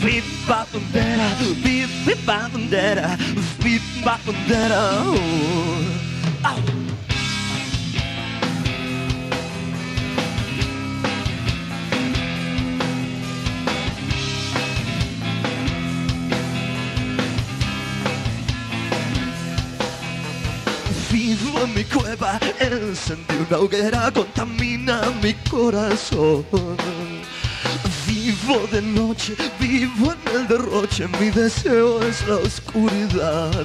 Viva bandera, viva bandera, viva bandera. Vivo en mi cueva, encendí una hoguera, contamina mi corazón. Vivo de noche, vivo en el derroche, mi deseo es la oscuridad.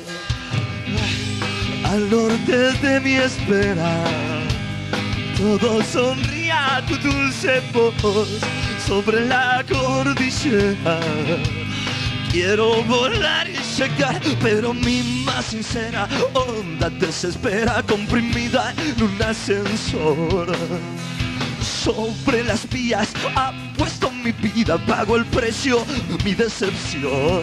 Al norte de mi espera, todo sonría a tu dulce voz sobre la cordillera. Quiero volar y llegar, pero mi más sincera onda desespera, comprimida en un ascensor. Sobre las vías apuesto mi vida, pago el precio, mi decepción.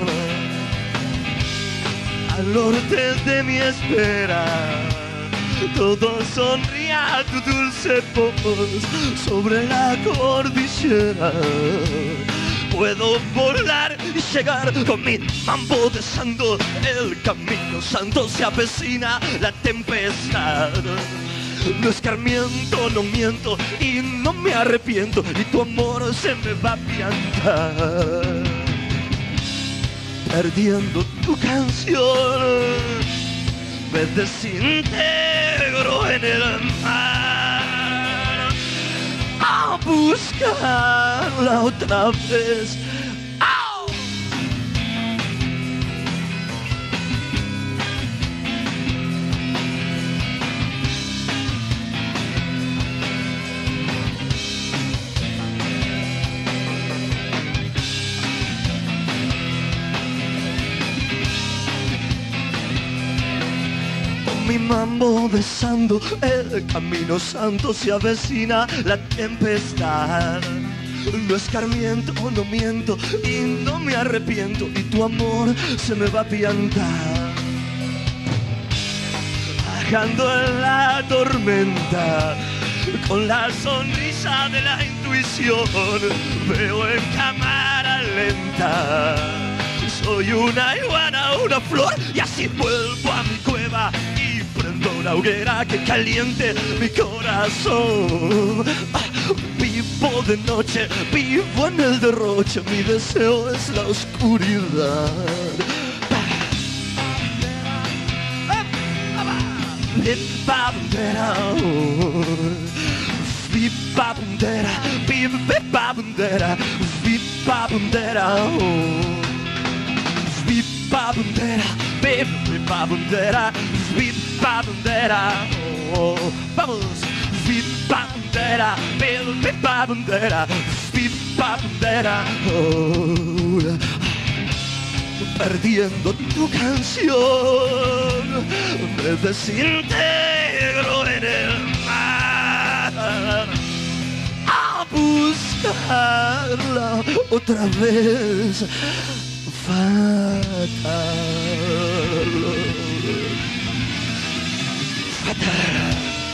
Al norte de mi espera, todo sonría a tu dulce voz sobre la cordillera. Puedo volar y llegar con mi mambo desando el camino santo, se avecina la tempestad. No escarmiento, no miento y no me arrepiento, y tu amor se me va a piantar. Perdiendo tu canción, me desintegro en el mar a buscarla otra vez. ¡Au! Mi mambo besando el camino santo, se avecina la tempestad. No escarmiento, no miento y no me arrepiento, y tu amor se me va a piantar. Bajando en la tormenta, con la sonrisa de la intuición, veo en cámara lenta. Soy una iguana, una flor, y así vuelvo a mi cueva y prendo una hoguera que caliente mi corazón. Vivo de noche, vivo en el derroche, mi deseo es la oscuridad. Viva bandera, viva bandera, viva bandera, viva bandera. Viva bandera, viva bandera, viva bandera. Vamos, viva bandera, viva bandera, viva bandera. Perdiendo tu canción, me desintegro en el mar a buscarla otra vez. Fatal. Fatal.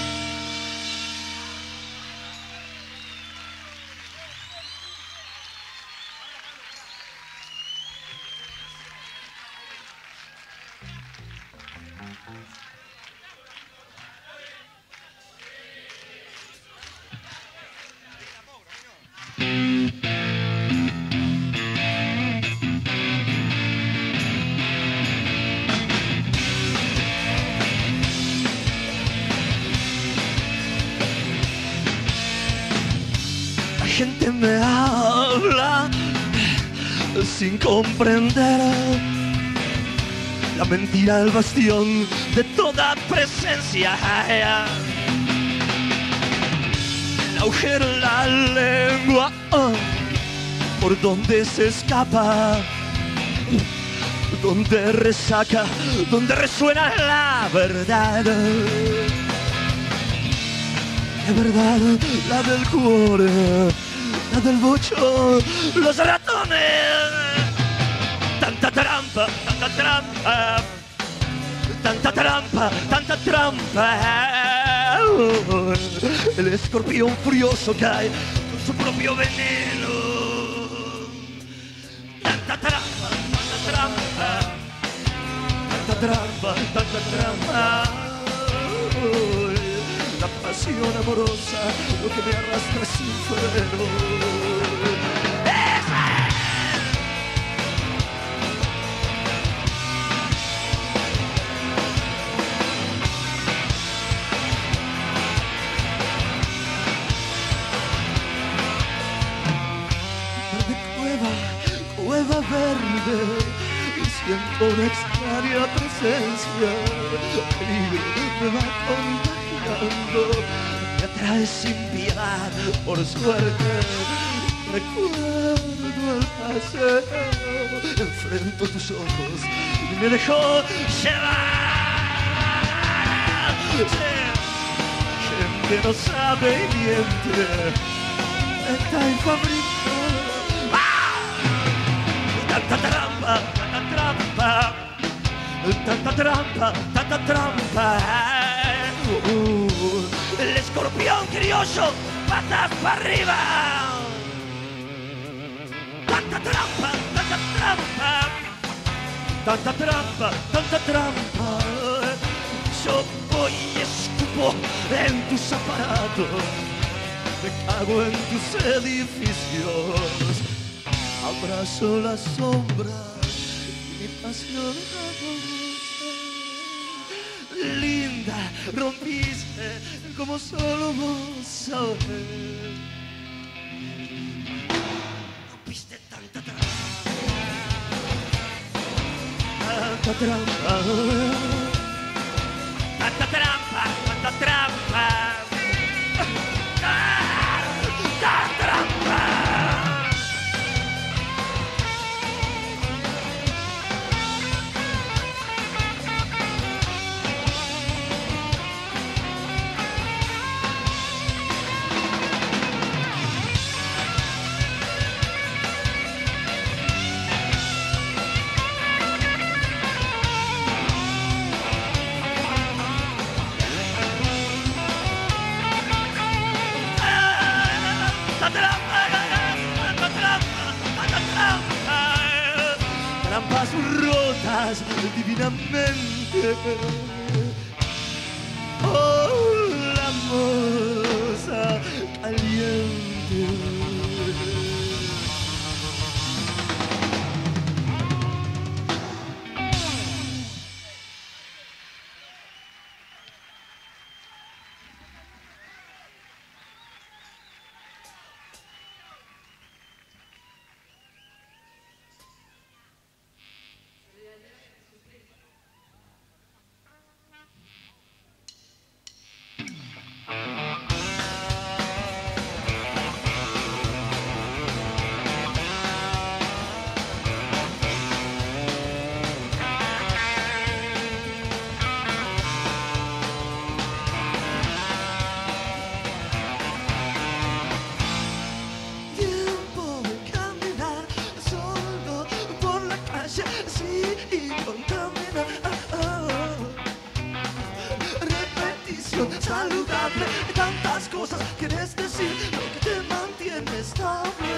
La gente me habla sin comprender la mentira, el bastión de toda presencia. El agujero en la lengua, por donde se escapa, donde resaca, donde resuena la verdad. La verdad, la del cuore, la del bocho, los ratones. Tanta trampa, tanta trampa, tanta trampa, tanta trampa. El escorpión furioso cae con su propio veneno. tanta trampa, tanta trampa, tanta trampa, tanta trampa. La pasión amorosa, lo que me arrastra sin freno. Cueva verde y siento una extraña presencia. Peligro me va contagiando, me atrae sin piedad, por suerte. Recuerdo el paseo, enfrento tus ojos y me dejó llevar. Gente no sabe y miente, está en fabrica. Tanta trampa, tanta trampa, tanta trampa, tanta trampa. El escorpión criollo, patas para arriba. Tanta trampa, tanta trampa, tanta trampa, tanta trampa. Yo voy y escupo en tus aparatos, me cago en tus edificios. Abrazo las sombras y mi pasión amorosa. Linda, rompiste como solo vos sabés. Rompiste tanta trampa, tanta trampa, tanta trampa, tanta trampa, tanta trampa. Trampas rotas divinamente. Oh, la moza caliente. Saludable, tantas cosas quieres decir, lo que te mantiene estable.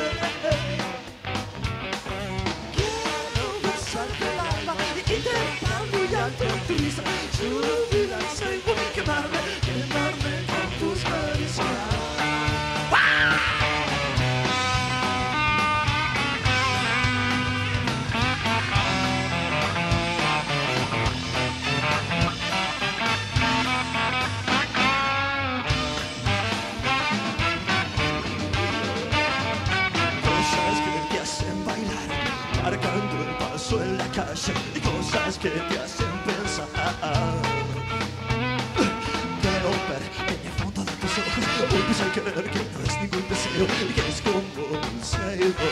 Quiero besarte el alma y intentar muy alto en tu risa, subir al cielo y quemarme con tus caricias. Marcando el paso en la calle y cosas que te hacen pensar. Quiero ver en el fondo de tus ojos, vuelves a querer que no es ningún deseo y que es como un ceibo.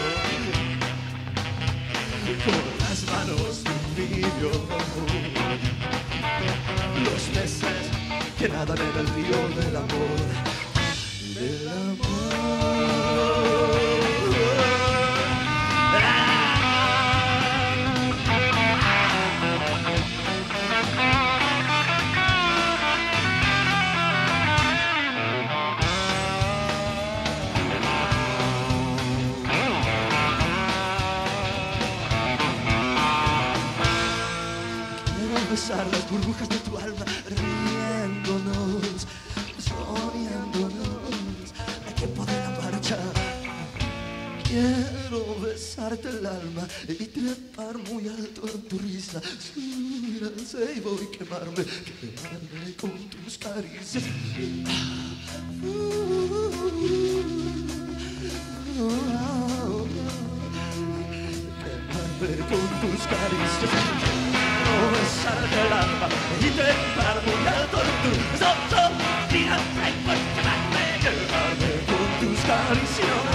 Con las manos de un niño, los peces que nadan en el río del amor, del amor. besar las burbujas de tu alma, riéndonos, soñándonos, hay tiempo de la marcha. Quiero besarte el alma y trepar muy alto en tu risa, subir al ceibo y quemarme con tus caricias. Quemarme con tus caricias. Quiero besarte el alma y trepar muy alto en tu risa, subir al ceibo y quemarme con tus caricias.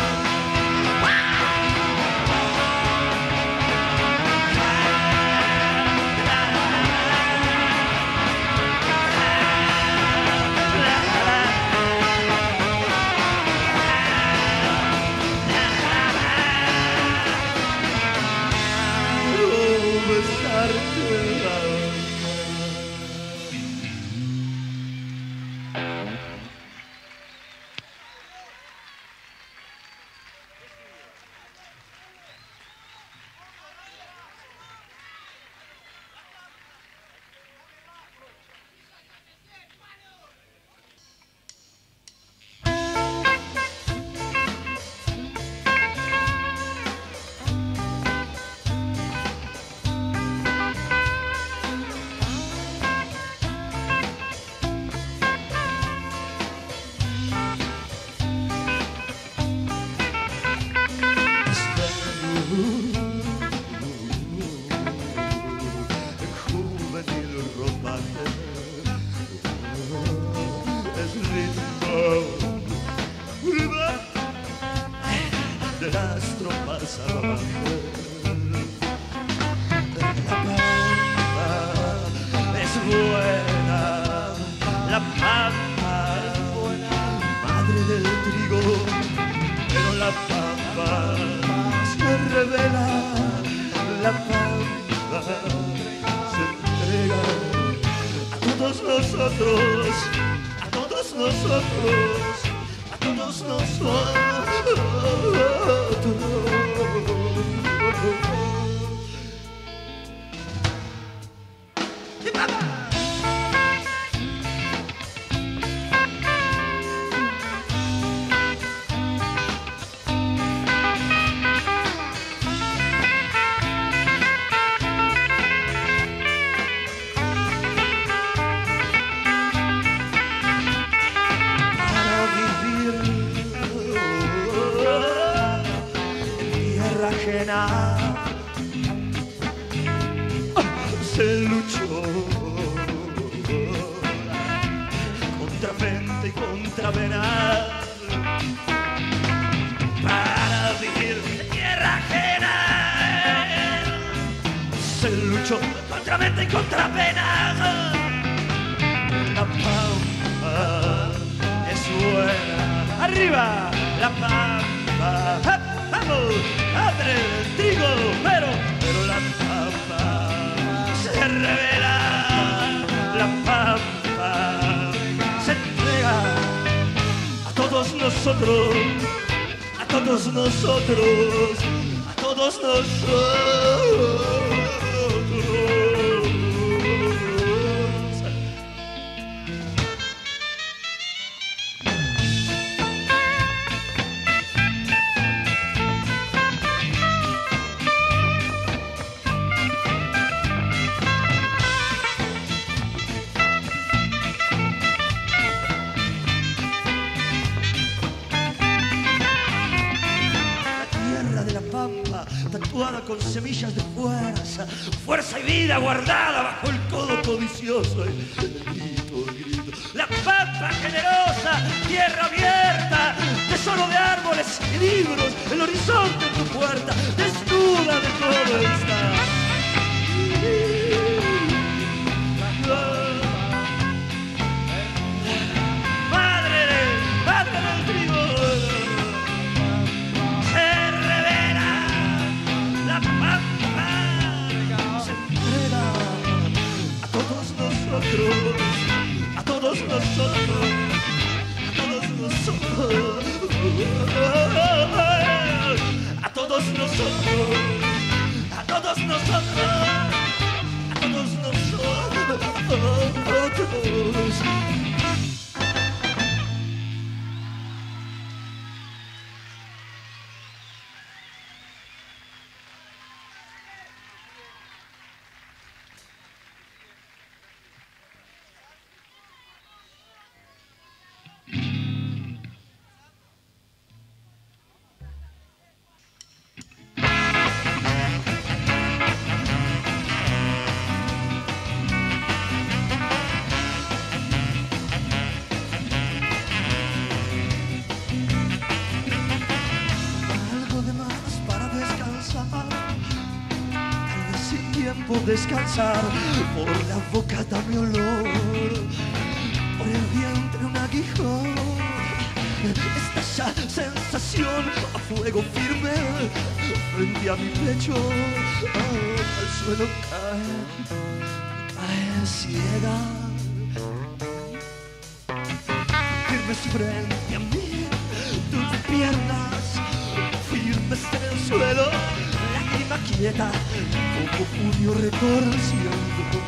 De las tropas abajo, la pampa es buena, la pampa es buena, madre del trigo, pero la pampa se revela, la pampa se entrega a todos nosotros, a todos nosotros, a todos nosotros. Se luchó contra frente y contra venas para vivir en tierra ajena. Se luchó contra mente y contra penas. La pampa es buena. Arriba, la pampa. Vamos, madre del trigo, pero la pampa se revela, la pampa se entrega a todos nosotros, a todos nosotros, a todos nosotros. Tatuada con semillas de fuerza, fuerza y vida guardada bajo el codo codicioso. El grito, la pampa generosa, tierra abierta, tesoro de árboles y libros, el horizonte en tu puerta, desnuda de todo está. Madre del trigo. A todos nosotros, a todos nosotros, a todos nosotros, a todos nosotros, a todos nosotros. otros. Descansar, por la boca dame olor, por el vientre un aguijón, esta sensación a fuego firme frente a mi pecho, al suelo cae ciega, firmes frente a mí, tus piernas firmes en el suelo, lágrima quieta como puño retorciendo.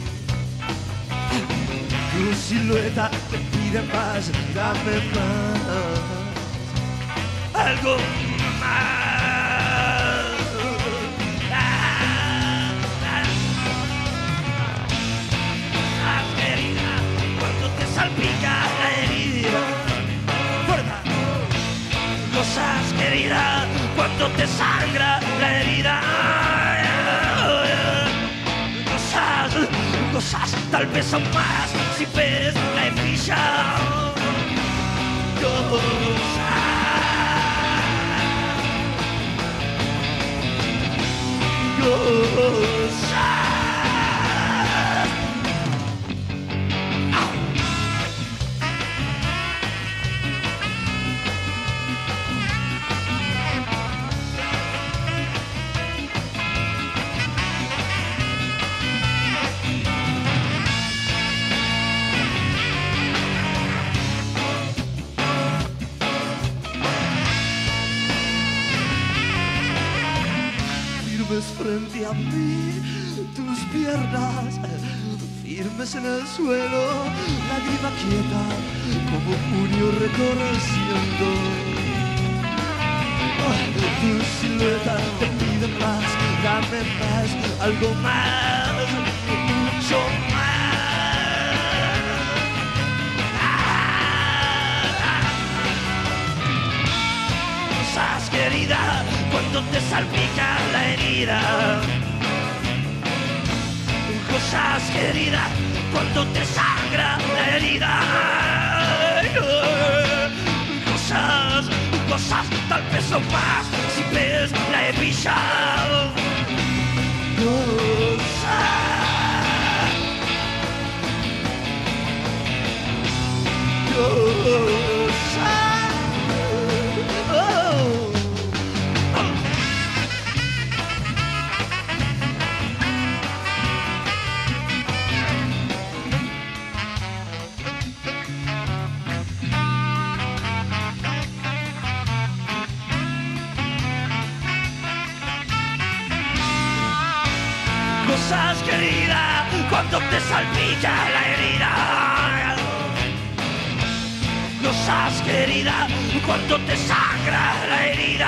Tu silueta te pide más, dame más, algo más. Las heridas cuando te salpica la herida. Fuerza. Cosas queridas cuando te sangra la herida. Cosas tal vez aún más si ves la hebilla. Cosas. Frente a mí, tus piernas firmes en el suelo, lágrima quieta como puño retorciendo. Tu silueta te pide más, dame más, algo más, mucho más. Cosas queridas cuando te salpica la herida. Cosas queridas cuando te sangra la herida. Cosas tal vez son más si ves la hebilla. Cosas queridas cuando te salpica la herida. Cosas queridas cuando te sangra la herida.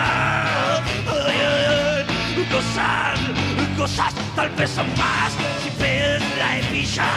Cosas tal vez son más si ves la hebilla.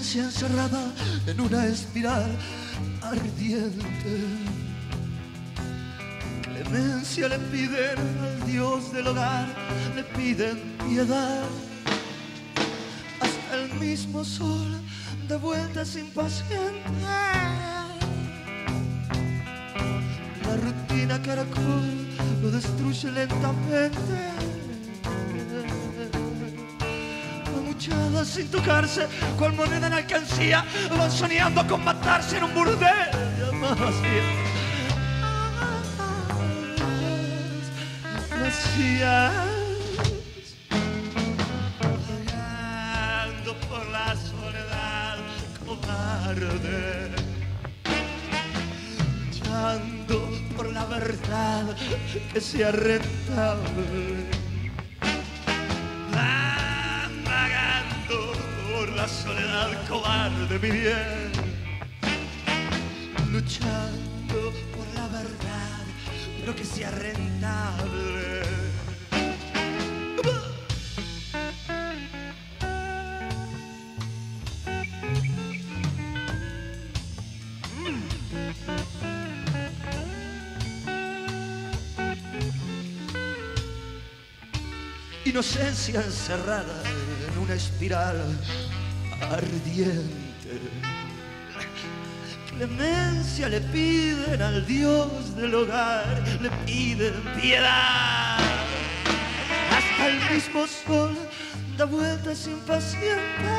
inocencia encerrada en una espiral ardiente. Clemencia le piden al Dios del hogar, le piden piedad. Hasta el mismo sol de vueltas impaciente. La rutina caracol lo destruye lentamente. Amuchadas sin tocarse, cual moneda en alcancía, van soñando con matarse en un burdel. Vacías, vagando por la soledad cobarde, luchando por la verdad que sea rentable. Vagando por la soledad cobarde, mi bien, luchando por la verdad, pero que sea rentable. Inocencia encerrada en una espiral ardiente. Clemencia le piden al Dios del hogar, le piden piedad. Hasta el mismo sol da vueltas impaciente.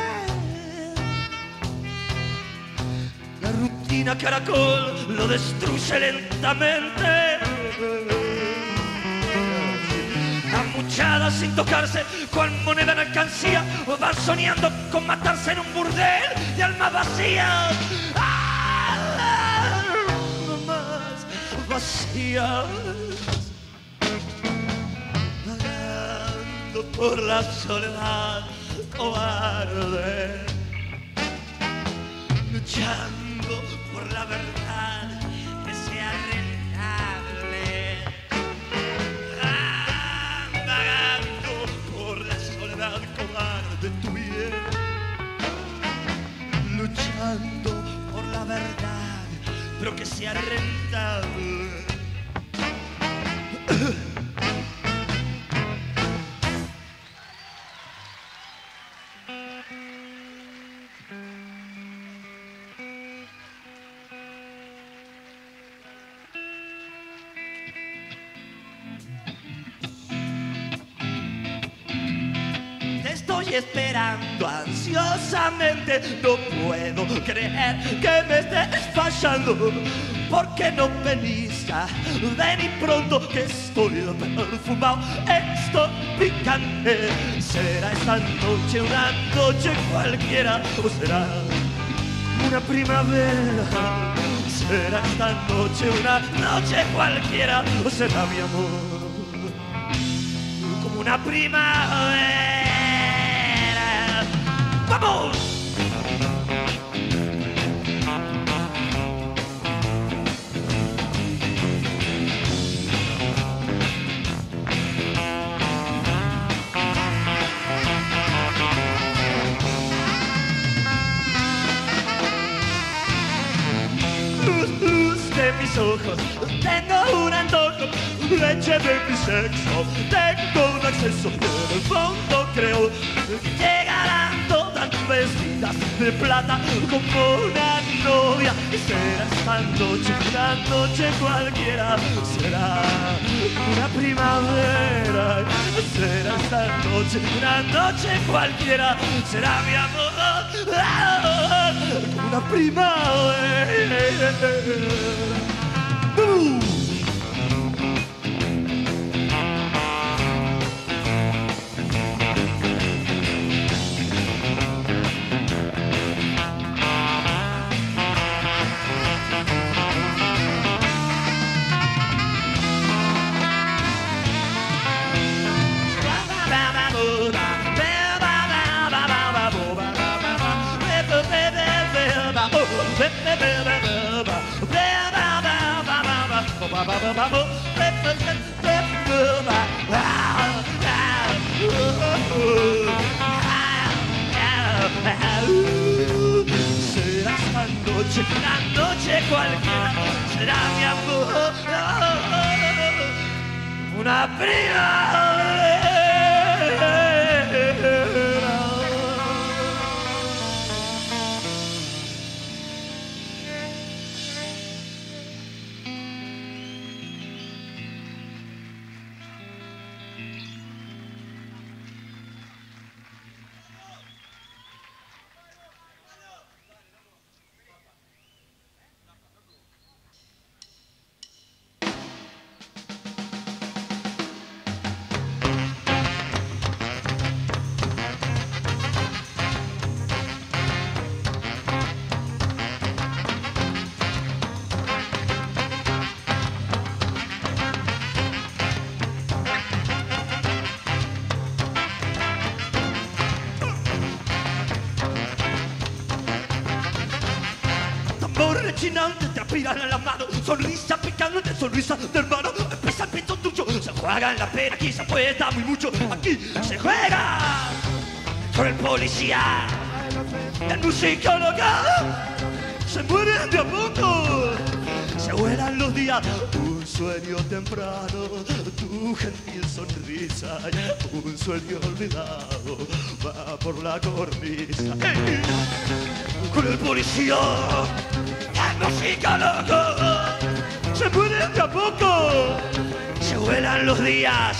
La rutina caracol lo destruye lentamente. Amuchadas sin tocarse, cual moneda en alcancía, van soñando con matarse en un burdel de almas vacías. Más vacías, vagando por la soledad cobarde, luchando por la verdad que sea rentable. Vagando por la soledad cobarde, tu bien, luchando por la verdad, pero que sea rentable. Te estoy esperando ansiosamente, no puedo creer que me estés fallando. ¿Por qué no venís ya? Vení pronto que estoy perfumado, estoy picante. ¿Será esta noche una noche cualquiera o será una primavera? ¿Será esta noche una noche cualquiera o será mi amor como una primavera? ¡Vamos! Luz de mis ojos, tengo un antojo, leche de mi sexo, tengo un acceso, pero en el fondo creo que llegarán todas vestidas de plata como una novia. Y será esta noche una noche cualquiera, será una primavera. Será esta noche una noche cualquiera, será mi amor como una primavera. Sé que una noche cualquiera será mi amor. Una primavera. Rechinante, te aspiran a la mano, sonrisa picante, sonrisa de hermano. Empieza el pito tuyo, se juega en la pena, aquí se apuesta muy mucho. Aquí se juega con el policía, el musicólogo. Se mueren de a poco, se vuelan los días. Un sueño temprano, tu gentil sonrisa, un sueño olvidado va por la cornisa. ¡Hey! Con el policía, el musicólogo. Se mueren de a poco, se vuelan los días.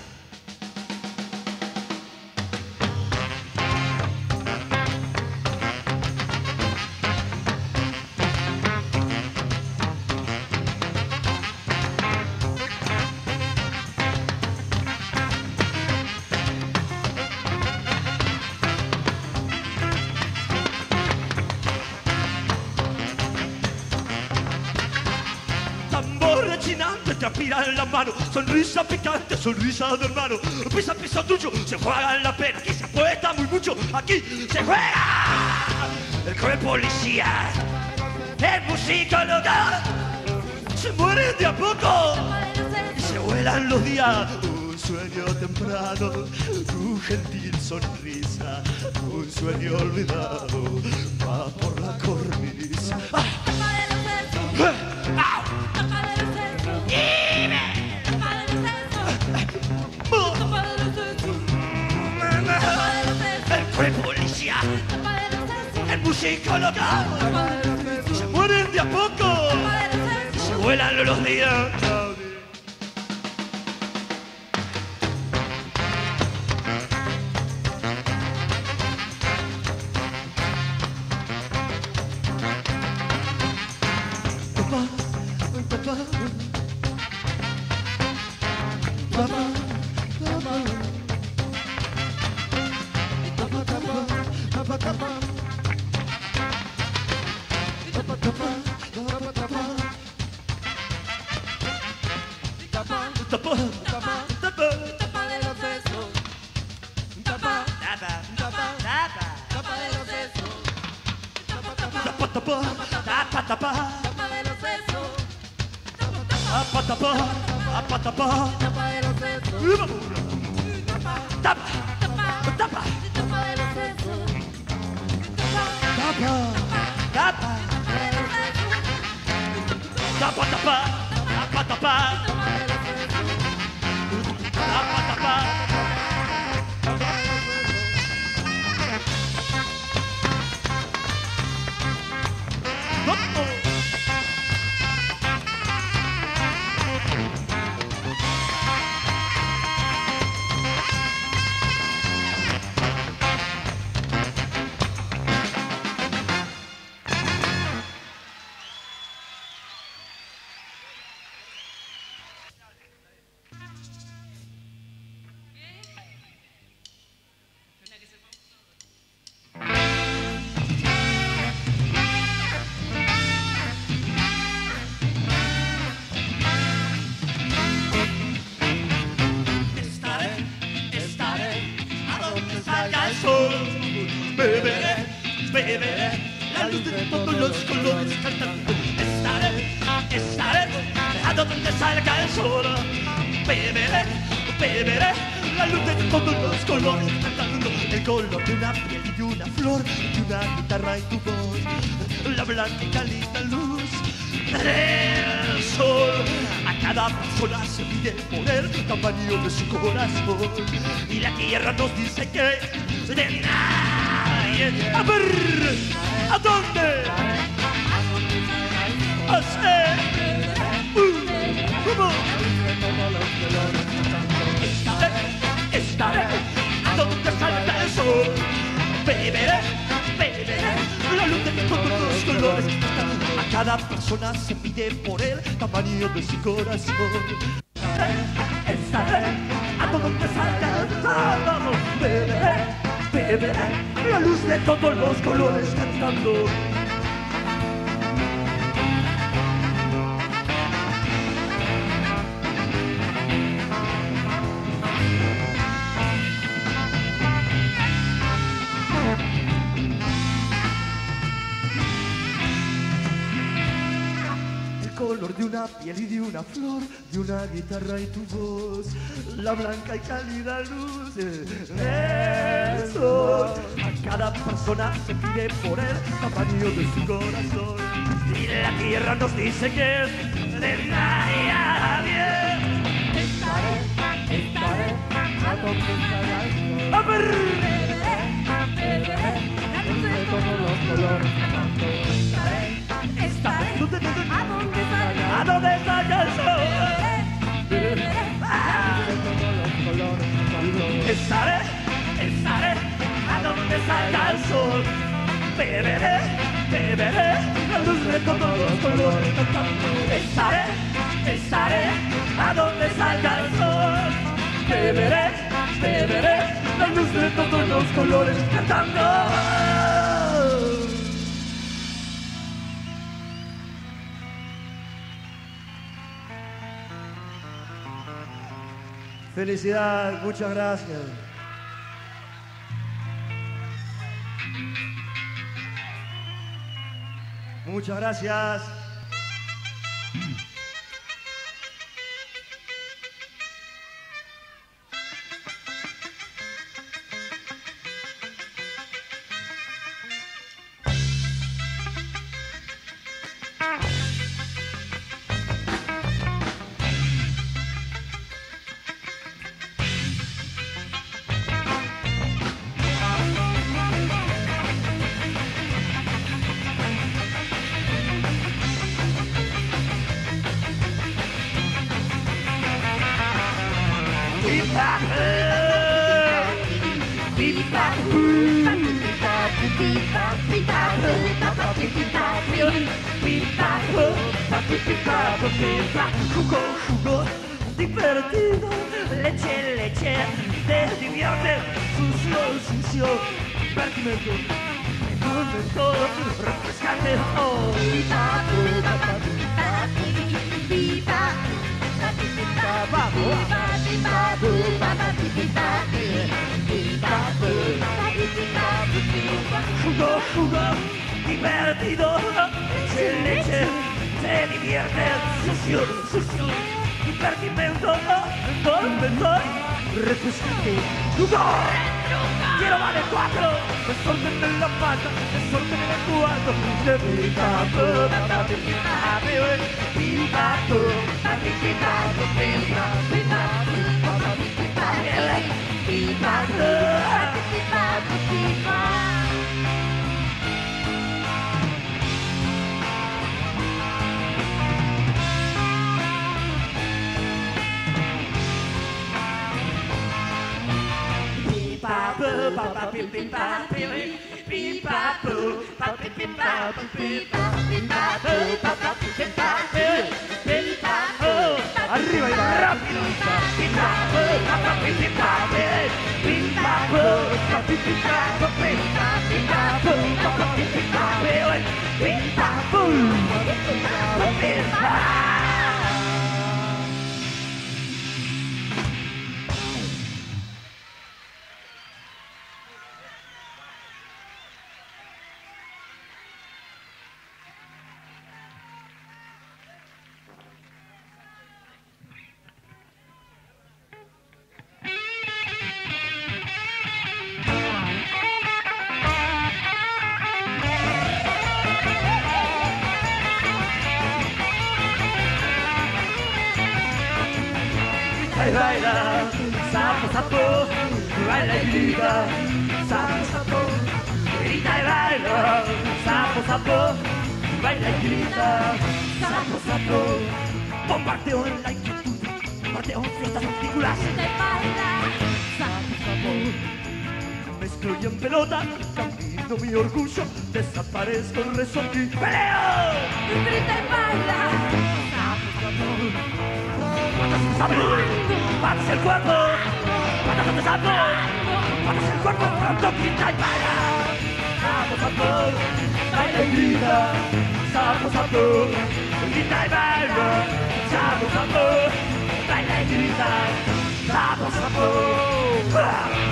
Te aspira en la mano, sonrisa picante, sonrisa de hermano. Pisa, pisa tuyo, se juega en la pena, aquí se apuesta muy mucho, aquí se juega el cruel policía, el musicólogo. Se mueren de a poco, se vuelan los días. Un sueño temprano, tu gentil sonrisa, un sueño olvidado va por la cornisa. El policía, el musicólogo. Se mueren de a poco, se vuelan los días. Beberé, beberé la luz de todos los colores cantando. Estaré a donde salga el sol. Beberé, beberé la luz de todos los colores cantando. El color de una piel y una flor, y una guitarra y tu voz. la blanca y cálida luz del sol. A cada persona se mide por el tamaño de su corazón. Y la tierra nos dice que de nadie. A ver, ¿a dónde? A ser. ¿Cómo? Estaré a donde salga el sol. Beberé la luz de todos los colores. A cada persona se mide por el tamaño de su corazón. Estaré a donde salga el sol. Beberé la luz de todos los colores cantando. De una piel y de una flor, de una guitarra y tu voz, la blanca y cálida luz del sol. A cada persona se mide por el tamaño de su corazón. Y la tierra nos dice que de nadie. Estaré a donde salga el sol. A ver. Beberé la luz de todos los colores. Estaré a donde salga el sol. Estaré a donde salga el sol. Beberé la luz de todos los colores. Estaré a donde salga el sol. Beberé la luz de todos los colores cantando. Felicidad, muchas gracias. Muchas gracias. Jugo, divertido, leche, te divierte, sucio, divertimento, refrescante, oh. Jugo, divertido, leche, te divierte, sucio, divertimento, refrescante, jugo. Quiero vale 4, desorden en la pata, desorden en el cuarto. Arriba y rápido. grita y baila, sapo, sapo, baila y grita, sapo, sapo, grita y baila, sapo, sapo, baila y grita, sapo, sapo, bombardeo en la inquietud, bombardeo en fiestas partículas, grita y baila, sapo, sapo. Mezclo y en pelota, camino mi orgullo, desaparezco el rezo y peleo. grita y baila, Patas el cuerpo, patas de sapo, patas el cuerpo, pronto grita y baila. Sapo, sapo, baila y grita, sapo, sapo, grita y baila. Sapo, sapo, baila y grita, sapo, sapo.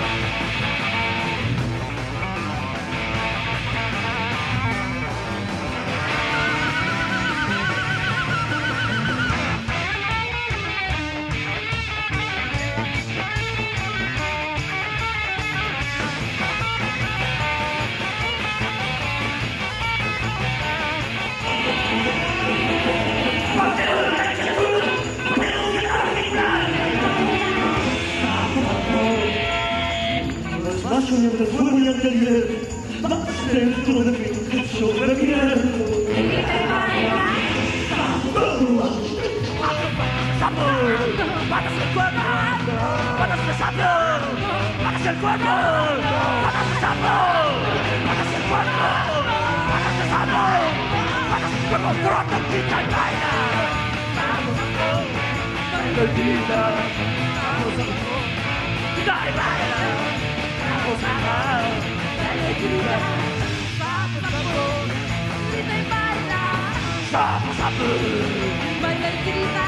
Más soñando el fuego y ante el hielo, más dentro de mí, sobre mi hielo. grita y baila, ¡Sapo! ¡Patas el cuerpo! ¡Patas de sapo! ¡Patas el cuerpo! ¡Patas de sapo! ¡Patas el cuerpo! ¡Patas de sapo! ¡Patas el cuerpo! ¡Pronto grita y baila! ¡Sapo, sapo! ¡Baila y grita! ¡Sapo, sapo! ¡Grita y baila! ¡Sapo, sapo! ¡Baila y grita! ¡Sapo, sapo! grita y baila, ¡Sapo, sapo! baila y grita,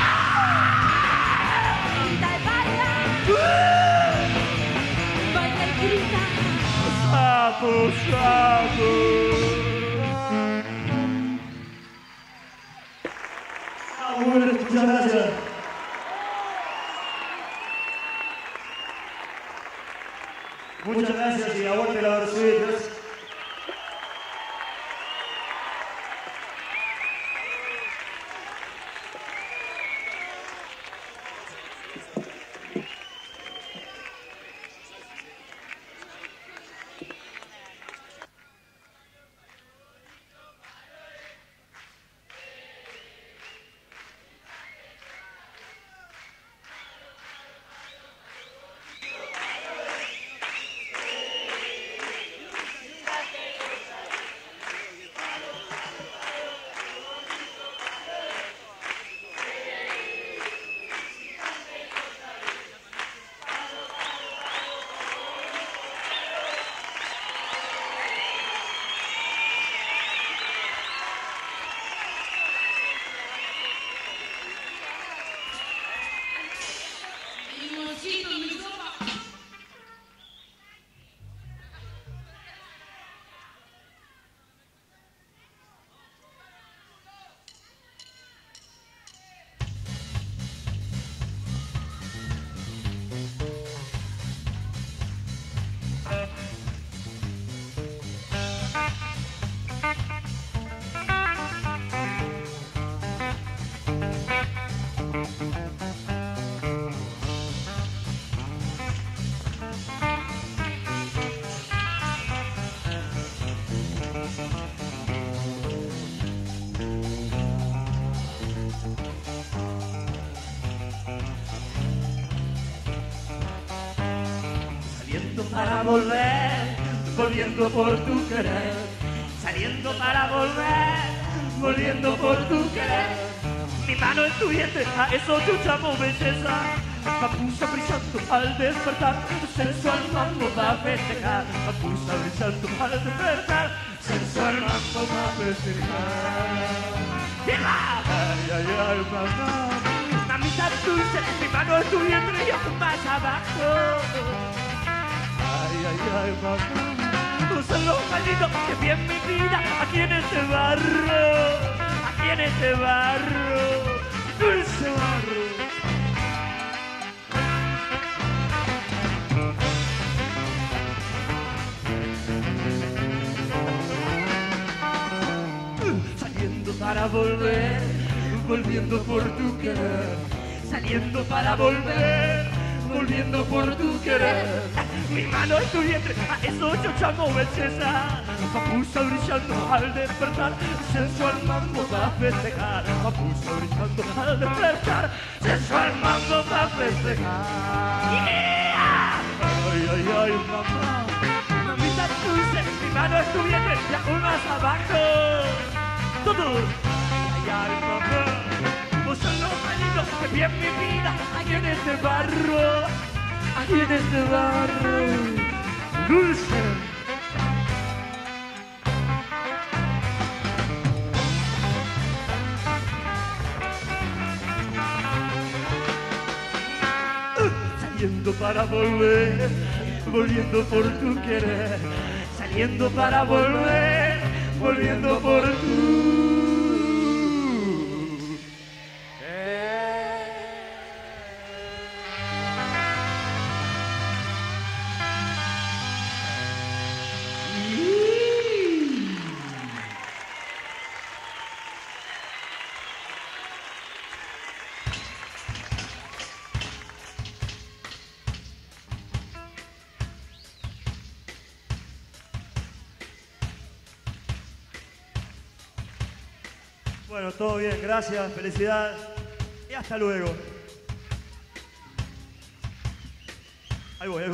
grita y baila, baila y grita. Sapo, sapo. Bueno, muchas gracias. Muchas gracias y aguante la versión. Para volver, volviendo por tu querer, saliendo para volver, volviendo por tu querer. Mi mano en tu vientre, a eso yo llamo belleza. Papusa brillando al despertar, sensual mambo va a festejar. Papusa brillando al despertar, sensual mambo va a festejar. Ay, ay, ay, mamá, mamita dulce, mi mano en tu vientre y aún más abajo. Ay, ay, ay, mamá, usa lo maldito que vi en mi vida, aquí en este barro, aquí en este barro, dulce barro. Saliendo para volver, volviendo por tu querer, saliendo para volver, volviendo por tu querer. Mi mano en tu vientre, a esos chochamos belleza. Papusa brillando al despertar, sensual mambo para festejar. Papusa brillando al despertar, sensual mambo para festejar. Yeah. Ay, ay, ay, mamá, mamita dulce, mi mano en tu vientre, y aún más abajo. Todos. Ay, ay, mamá, vos sos lo más lindo que vi en mi vida, aquí en este barro. Aquí en este barro dulce. Saliendo para volver, volviendo por tu querer. Saliendo para volver, volviendo por tu. Bueno, todo bien, gracias, felicidades y hasta luego. Ahí voy.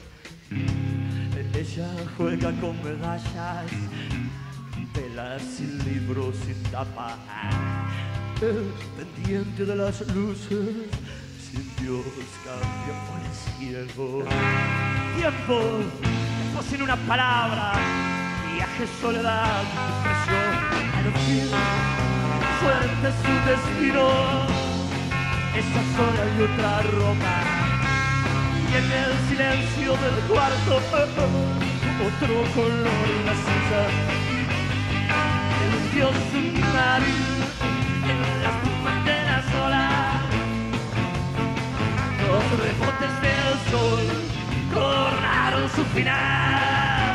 Ella juega con medallas, velas sin libros, sin tapa, pendiente de las luces, sin Dios cambia por el cielo. Tiempo sin una palabra, viaje, soledad, depresión, al fin. Suerte su destino, esa sola y otra ropa, y en el silencio del cuarto otro color la silla, el dios submarino en la espuma de las olas, los rebotes del sol coronaron su final.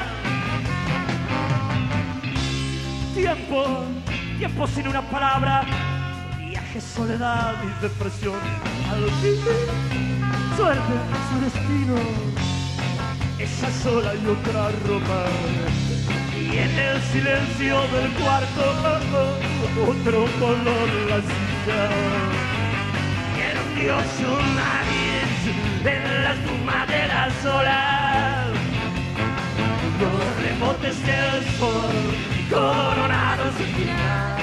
Tiempo sin una palabra, viaje, soledad y depresión. Al fin, suerte su destino, esa sola y otra ropa, y en el silencio del cuarto otro color la silla. Y un dios, un nariz en la espuma de las olas, los rebotes del sol coronaron su final.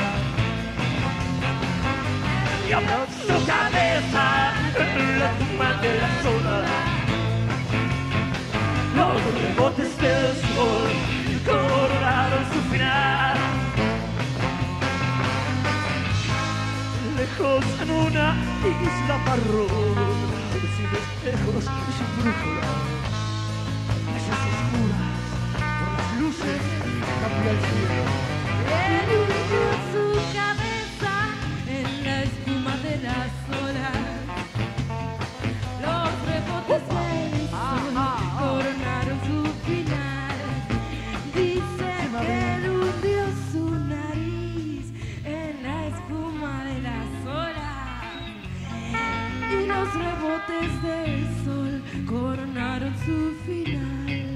Y abrió su cabeza en la tumba de las olas, los rebotes del sol coronaron su final. Lejos en una isla marrón, sin espejos y sin brújula, mesas oscuras por las luces cambia el cielo. Él hundió su cabeza en la espuma de las olas. Los rebotes del sol coronaron su final. Dice que él hundió su nariz en la espuma de las olas. Y los rebotes del sol coronaron su final.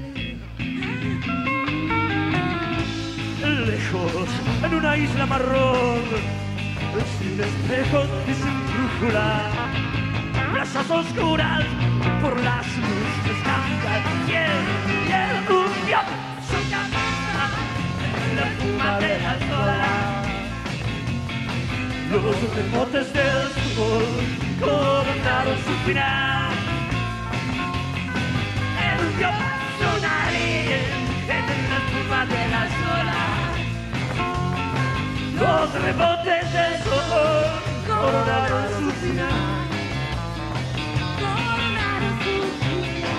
Lejos, en una isla marrón, sin espejos y sin brújula, plazas oscuras por las luces cambia el cielo. Y él hundió su cabeza en la espuma de las olas, los rebotes del sol coronaron su final. Él hundió su nariz en la espuma de las olas, los rebotes del sol coronaron su final. Coronaron su final.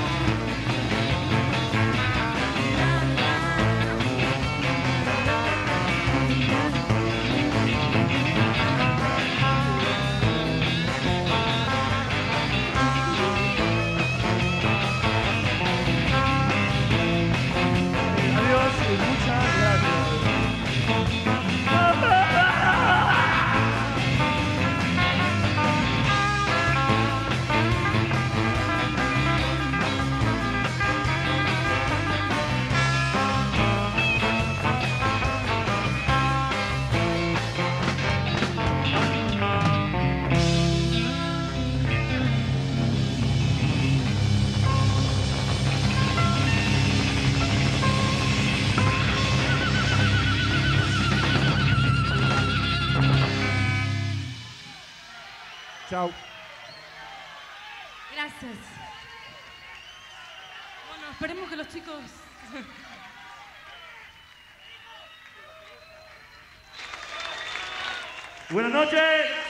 Adiós y muchas gracias. Chao. Gracias. Bueno, esperemos que los chicos... Buenas noches.